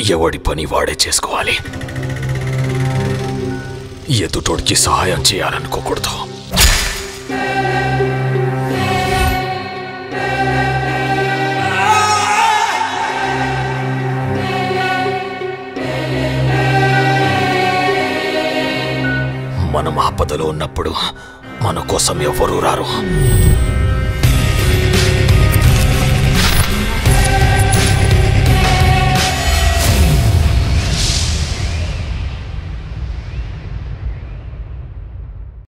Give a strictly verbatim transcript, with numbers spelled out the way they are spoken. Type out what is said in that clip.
ఎవడి పని వాడే చేసుకోవాలి. ఎదుటోడికి సహాయం చేయాలనుకోకూడదు. మనం ఆపదలో ఉన్నప్పుడు మన కోసం ఎవరూ రారు.